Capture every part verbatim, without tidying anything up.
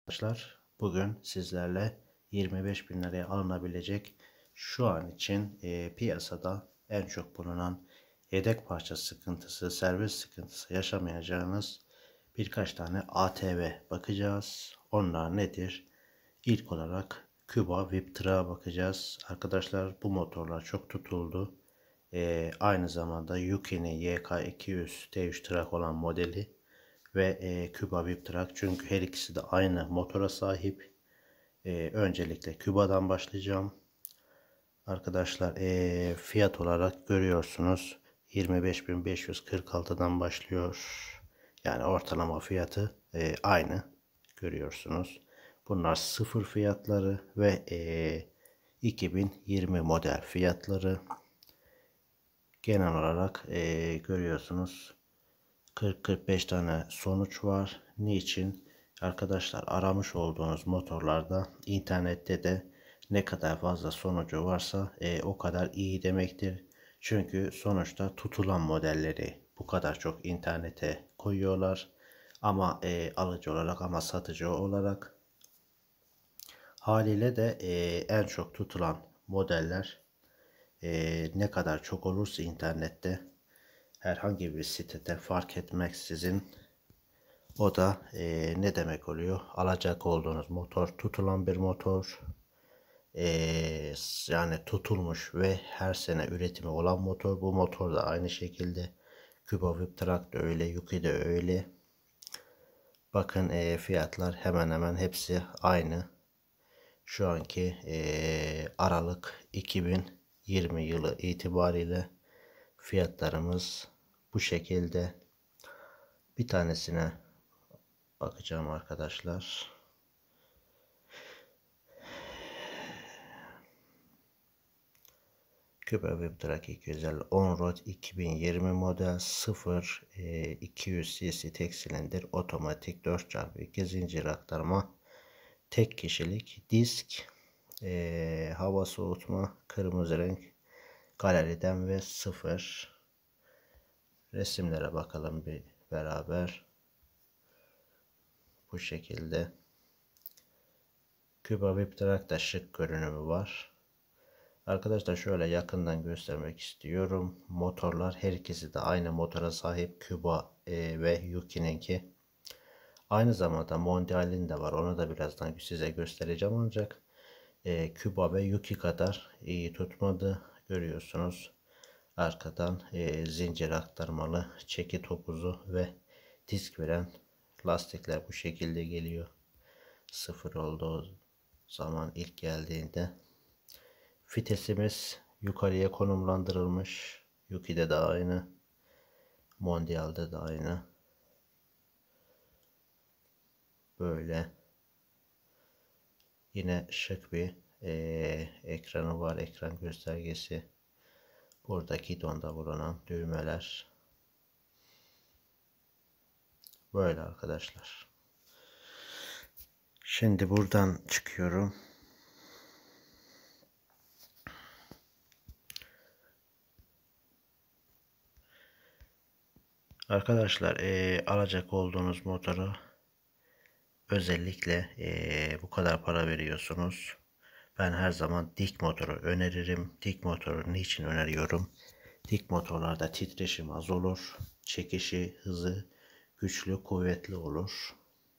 Arkadaşlar bugün sizlerle yirmi beş bin liraya alınabilecek şu an için e, piyasada en çok bulunan yedek parça sıkıntısı, servis sıkıntısı yaşamayacağınız birkaç tane A T V bakacağız. Onlar nedir? İlk olarak Kuba V I P Truck'a bakacağız. Arkadaşlar bu motorlar çok tutuldu. E, aynı zamanda Yuki'nin Y K iki yüz T üç Truck olan modeli ve e, Kuba V I P Truck, çünkü her ikisi de aynı motora sahip. E, öncelikle Kuba'dan başlayacağım. Arkadaşlar e, fiyat olarak görüyorsunuz yirmi beş bin beş yüz kırk altıdan başlıyor. Yani ortalama fiyatı e, aynı görüyorsunuz. Bunlar sıfır fiyatları ve e, iki bin yirmi model fiyatları. Genel olarak e, görüyorsunuz kırk kırk beş tane sonuç var. Niçin? Arkadaşlar aramış olduğunuz motorlarda internette de ne kadar fazla sonucu varsa e, o kadar iyi demektir. Çünkü sonuçta tutulan modelleri bu kadar çok internete koyuyorlar. Ama e, alıcı olarak ama satıcı olarak haliyle de e, en çok tutulan modeller e, ne kadar çok olursa internette herhangi bir sitede fark etmeksizin o da e, ne demek oluyor? Alacak olduğunuz motor tutulan bir motor. E, yani tutulmuş ve her sene üretimi olan motor. Bu motor da aynı şekilde. Kuba V I P Truck da öyle. Yuki de öyle. Bakın e, fiyatlar hemen hemen hepsi aynı. Şu anki e, Aralık iki bin yirmi yılı itibariyle fiyatlarımız bu şekilde. Bir tanesine bakacağım arkadaşlar. Kuba V I P Truck iki yüz elli On-Road iki bin yirmi model sıfır e, iki yüz cc tek silindir otomatik dört çarpı iki zincir aktarma tek kişilik disk e, hava soğutma kırmızı renk galeriden ve sıfır. Resimlere bakalım bir beraber. Bu şekilde. Kuba V I P Truck'ta şık görünümü var. Arkadaşlar şöyle yakından göstermek istiyorum. Motorlar her ikisi de aynı motora sahip. Kuba e, ve Yuki'ninki. Aynı zamanda Mondial'in de var. Onu da birazdan size göstereceğim, ancak e, Kuba ve Yuki kadar iyi tutmadı. Görüyorsunuz. Arkadan e, zincir aktarmalı çeki topuzu ve disk veren lastikler bu şekilde geliyor. Sıfır olduğu zaman ilk geldiğinde. Vitesimiz yukarıya konumlandırılmış. Yuki'de de aynı. Mondial'de de aynı. Böyle. Yine şık bir e, ekranı var. Ekran göstergesi. Buradaki gidonda bulunan düğmeler. Böyle arkadaşlar. Şimdi buradan çıkıyorum. Arkadaşlar e, alacak olduğunuz motoru özellikle e, bu kadar para veriyorsunuz. Ben her zaman dik motoru öneririm. Dik motoru niçin öneriyorum? Dik motorlarda titreşim az olur. Çekişi, hızı güçlü, kuvvetli olur.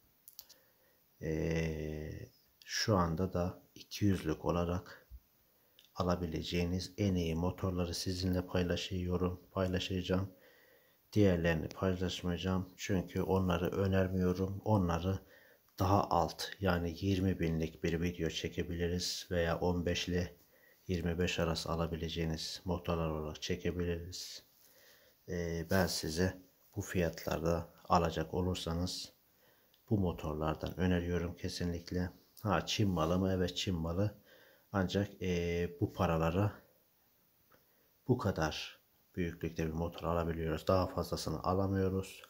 Ee, şu anda da iki yüzlük olarak alabileceğiniz en iyi motorları sizinle paylaşıyorum, paylaşacağım. Diğerlerini paylaşmayacağım. Çünkü onları önermiyorum. Onları daha alt, yani yirmi binlik bir video çekebiliriz veya on beş ile yirmi beş arası alabileceğiniz motorlar olarak çekebiliriz. Ee, ben size bu fiyatlarda alacak olursanız bu motorlardan öneriyorum kesinlikle. Ha, Çin malı mı? Evet, Çin malı. Ancak e, bu paralara bu kadar büyüklükte bir motor alabiliyoruz. Daha fazlasını alamıyoruz.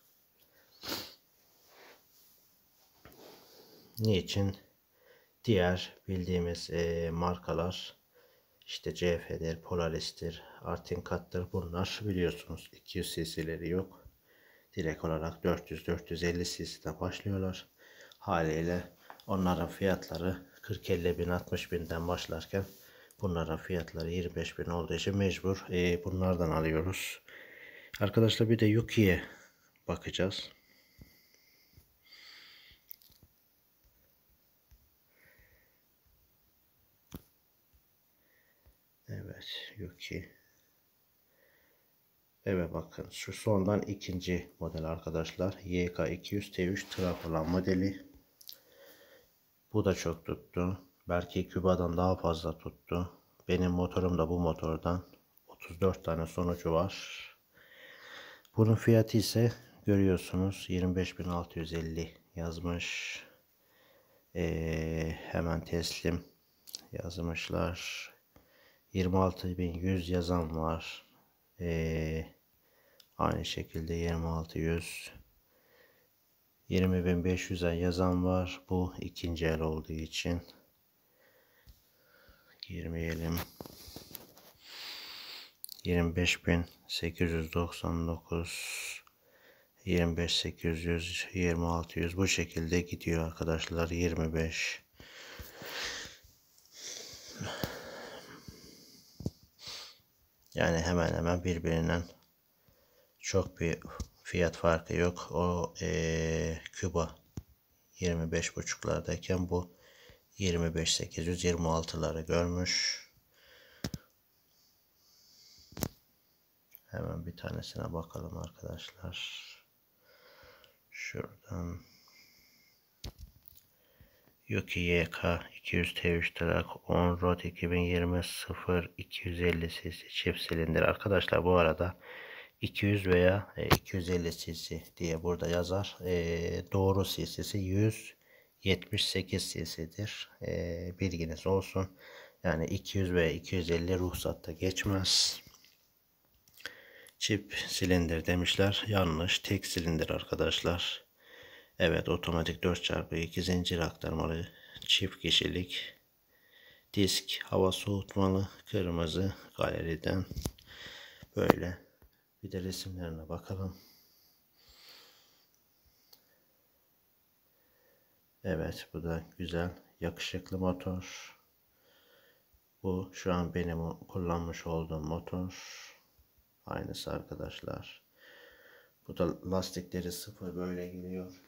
Niçin? Diğer bildiğimiz e, markalar işte C F'dir, Polaris'tir, Artin Cut'tır. Bunlar biliyorsunuz iki yüz cc'leri yok. Direkt olarak dört yüz dört yüz elli cc'den başlıyorlar. Haliyle Onların fiyatları kırk elli bin altmış binden başlarken bunların fiyatları yirmi beş bin olduğu için mecbur e, bunlardan alıyoruz. Arkadaşlar bir de Yuki'ye bakacağız. Evet, Yuki. Evet, bakın şu sondan ikinci model arkadaşlar. Y K iki yüz T üç Traf olan modeli. Bu da çok tuttu. Belki Küba'dan daha fazla tuttu. Benim motorum da bu motordan. otuz dört tane sonucu var. Bunun fiyatı ise görüyorsunuz yirmi beş bin altı yüz elli yazmış. Ee, hemen teslim yazmışlar. yirmi altı bin yüz yazan var. Ee, aynı şekilde yirmi altı yüz. yirmi bin beş yüze yazan var. Bu ikinci el olduğu için. Girmeyelim. yirmi beş bin sekiz yüz doksan dokuz, yirmi beş bin sekiz yüz, yirmi altı yüz bu şekilde gidiyor arkadaşlar. yirmi beş. Yani hemen hemen birbirinden çok bir fiyat farkı yok. O ee, Küba yirmi beş buçuklardayken bu yirmi beş bin sekiz yüz, yirmi altıları görmüş. Hemen bir tanesine bakalım arkadaşlar. Şuradan Yuki Y K iki yüz T üç Track on road iki bin yirmi sıfır iki yüz elli cc çift silindir. Arkadaşlar bu arada iki yüz veya iki yüz elli cc diye burada yazar. E, doğru cc'si yüz yetmiş sekiz cc'dir. E, bilginiz olsun. Yani iki yüz ve iki yüz elli ruhsatta geçmez. Çift silindir demişler. Yanlış. Tek silindir arkadaşlar. Evet, otomatik dört çarpı iki zincir aktarmalı çift kişilik disk, hava soğutmalı, kırmızı, galeriden böyle. Bir de resimlerine bakalım. Evet, bu da güzel, yakışıklı motor. Bu şu an benim kullanmış olduğum motor. Aynısı arkadaşlar. Bu da lastikleri sıfır böyle geliyor.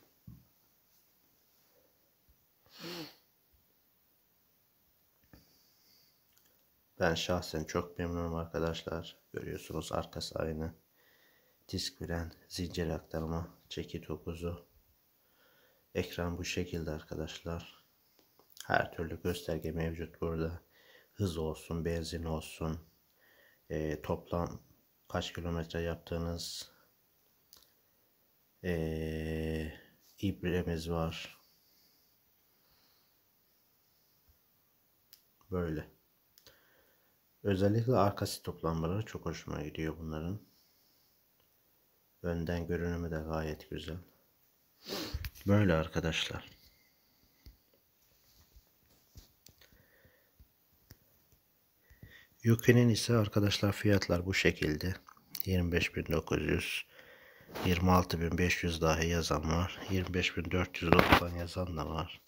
Ben şahsen çok memnunum arkadaşlar. Görüyorsunuz arkası aynı. Disk fren, zincir aktarma, çeki topuzu. Ekran bu şekilde arkadaşlar. Her türlü gösterge mevcut burada. Hız olsun, benzin olsun. E, toplam kaç kilometre yaptığınız e, ibremiz var. Böyle. Özellikle arka stop lambaları çok hoşuma gidiyor bunların. Önden görünümü de gayet güzel. Böyle arkadaşlar. Yuki'nin ise arkadaşlar fiyatlar bu şekilde. yirmi beş bin dokuz yüz, yirmi altı bin beş yüz dahi yazan var. yirmi beş bin dört yüz doksan yazan da var.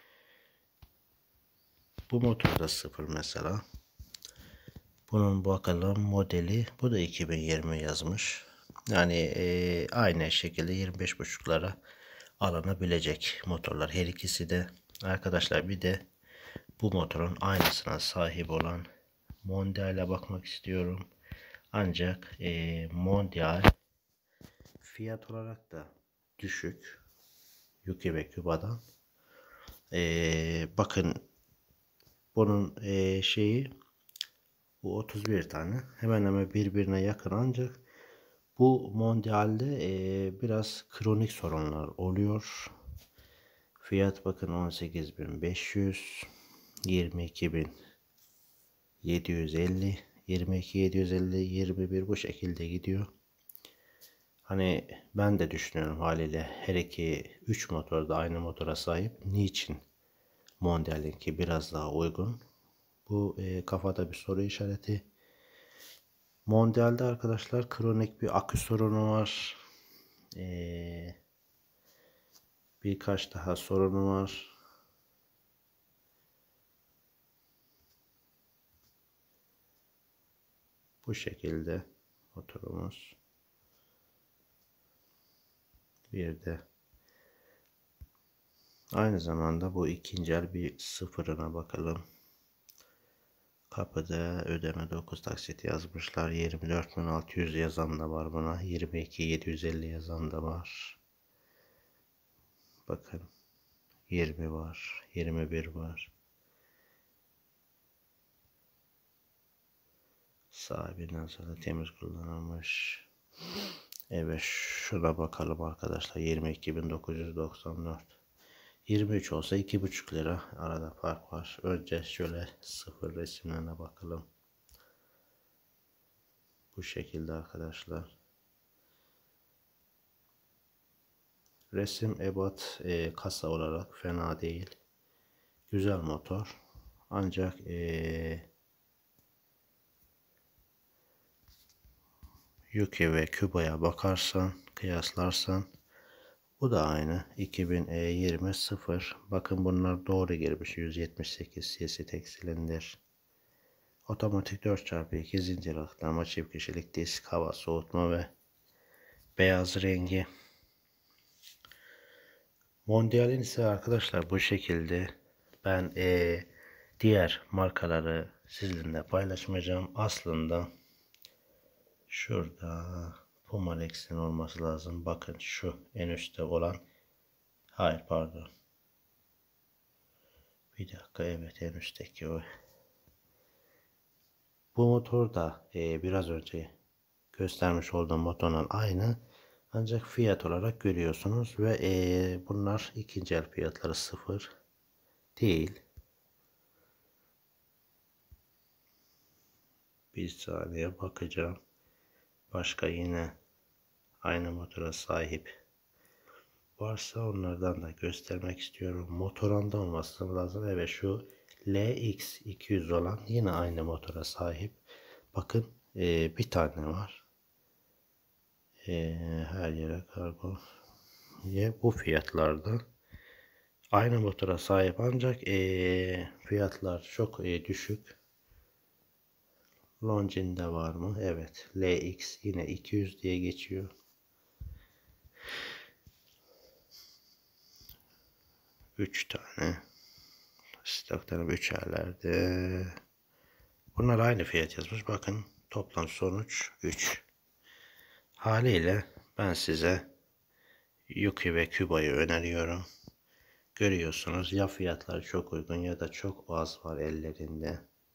Bu motorda sıfır mesela. Bunun bakalım modeli. Bu da iki bin yirmi yazmış. Yani e, aynı şekilde yirmi beş buçuklara alınabilecek motorlar. Her ikisi de arkadaşlar. Bir de bu motorun aynısına sahip olan Mondial'e bakmak istiyorum. Ancak e, Mondial fiyat olarak da düşük. Yuki ve Küba'dan. E, bakın bunun e, şeyi bu otuz bir tane. Hemen hemen birbirine yakın, ancak bu Mondial'de e, biraz kronik sorunlar oluyor. Fiyat bakın on sekiz bin beş yüz, yirmi iki bin yedi yüz elli, yirmi iki bin yedi yüz elli, yirmi bir bu şekilde gidiyor. Hani ben de düşünüyorum haliyle, her iki üç motor da aynı motora sahip. Niçin Mondial'inki biraz daha uygun? Bu e, kafada bir soru işareti. Mondial'de arkadaşlar kronik bir akü sorunu var. Ee, birkaç daha sorunu var. Bu şekilde motorumuz. Bir de aynı zamanda bu ikinci el bir sıfırına bakalım. Kapıda ödeme dokuz taksit yazmışlar. yirmi dört bin altı yüz yazan da var buna. yirmi iki bin yedi yüz elli yazan da var. Bakın. yirmi var. yirmi bir var. Sahibinden sonra temiz kullanılmış. Evet, şuna bakalım arkadaşlar. yirmi iki bin dokuz yüz doksan dört. yirmi üç olsa iki buçuk lira arada fark var. Önce şöyle sıfır resimlerine bakalım. Bu şekilde arkadaşlar. Resim ebat e, kasa olarak fena değil. Güzel motor. Ancak e, Yuki ve Kuba'ya bakarsan, kıyaslarsan bu da aynı. iki bin yirmi sıfır. Bakın bunlar doğru girmiş. yüz yetmiş sekiz cc tek silindir. Otomatik dört çarpı iki zincir aktarma, çift kişilik disk, hava soğutma ve beyaz rengi. Mondial'in ise arkadaşlar bu şekilde. Ben e, diğer markaları sizinle paylaşmayacağım. Aslında şurada Pumalex'in olması lazım. Bakın şu en üstte olan. Hayır pardon. Bir dakika, evet en üstteki o. Bu motor da e, biraz önce göstermiş olduğum motorla aynı. Ancak fiyat olarak görüyorsunuz ve e, bunlar ikinci el fiyatları sıfır değil. Bir saniye bakacağım. Başka yine aynı motora sahip varsa onlardan da göstermek istiyorum. Motoranda olması lazım. Evet, şu L X iki yüz olan yine aynı motora sahip. Bakın e, bir tane var. E, her yere kargo. Bu fiyatlarda aynı motora sahip ancak e, fiyatlar çok e, düşük. Longines var mı? Evet. L X yine iki yüz diye geçiyor. üç tane. Stoklarım üçerlerde. Bunlar aynı fiyat yazmış. Bakın toplam sonuç üç. Haliyle ben size Yuki ve Kuba'yı öneriyorum. Görüyorsunuz ya fiyatları çok uygun ya da çok az var ellerinde.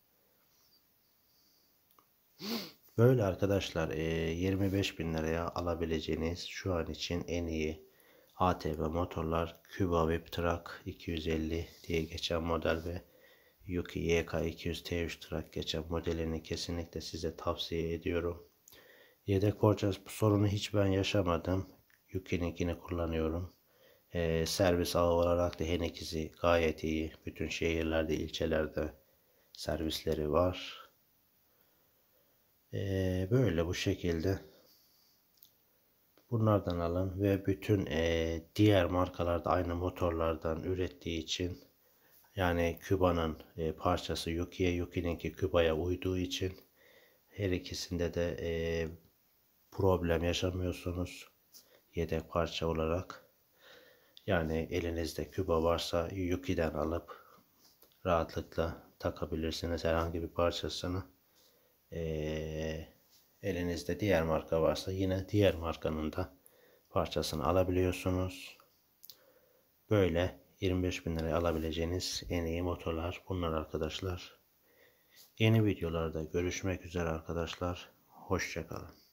Böyle arkadaşlar yirmi beş bin liraya alabileceğiniz şu an için en iyi A T V motorlar Kuba Webtrack iki yüz elli diye geçen model ve Yuki Y K iki yüz T üç Track geçen modelini kesinlikle size tavsiye ediyorum. Yedek parça sorunu hiç ben yaşamadım. Yuki'ninkini kullanıyorum. Ee, servis ağı olarak da H N ikisi gayet iyi. Bütün şehirlerde, ilçelerde servisleri var. Ee, böyle bu şekilde. Bunlardan alın ve bütün e, diğer markalarda aynı motorlardan ürettiği için, yani Kuba'nın e, parçası Yuki'ye, Yuki'ninki Kuba'ya uyduğu için her ikisinde de e, problem yaşamıyorsunuz yedek parça olarak. Yani elinizde Kuba varsa Yuki'den alıp rahatlıkla takabilirsiniz herhangi bir parçasını. Ee, elinizde diğer marka varsa yine diğer markanın da parçasını alabiliyorsunuz. Böyle yirmi beş bin liraya alabileceğiniz en iyi motorlar bunlar arkadaşlar. Yeni videolarda görüşmek üzere arkadaşlar. Hoşça kalın.